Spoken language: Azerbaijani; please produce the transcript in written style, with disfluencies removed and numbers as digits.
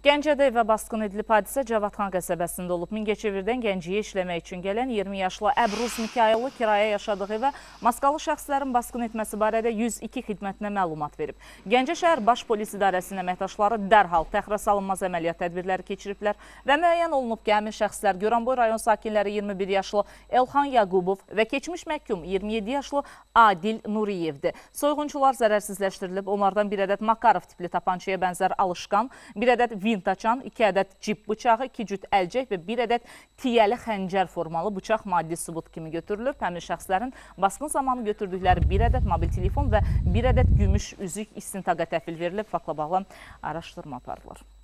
Gəncədə evə basqın edilib hadisə Cavadxan qəsəbəsində olub. Mingəçevirdən Gəncəyə işləmək üçün gələn 20 yaşlı Əbruz Mikayıllı kirayə yaşadığı evə maskalı şəxslərin basqın etməsi barədə 102 xidmətinə məlumat verib. Gəncə şəhər Baş Polis İdarəsinin əməkdaşları dərhal təxirə salınmaz əməliyyat tədbirləri keçiriblər və müəyyən olunub ki, həmin şəxslər Goranboy rayon sakinləri 21 yaşlı Elxan Yaqubov və keçmiş məhkum 27 yaşlı Adil Nuriyevdir. Soyğunçular zərərsizləşdirilib. Onlardan bir ədəd Makarov tipli tapançaya bənzər alışqan, bir ədəd vint açan, 2 ədəd cip bıçağı, 2 cüt əlcək və 1 ədəd tiyəli xəncər formalı bıçaq maddi sübut kimi götürülüb. Həmin şəxslərin basqın zamanı götürdükləri 1 ədəd mobil telefon və 1 ədəd gümüş üzük istintaqa təhvil verilib. Faktla bağlı araşdırma aparılır.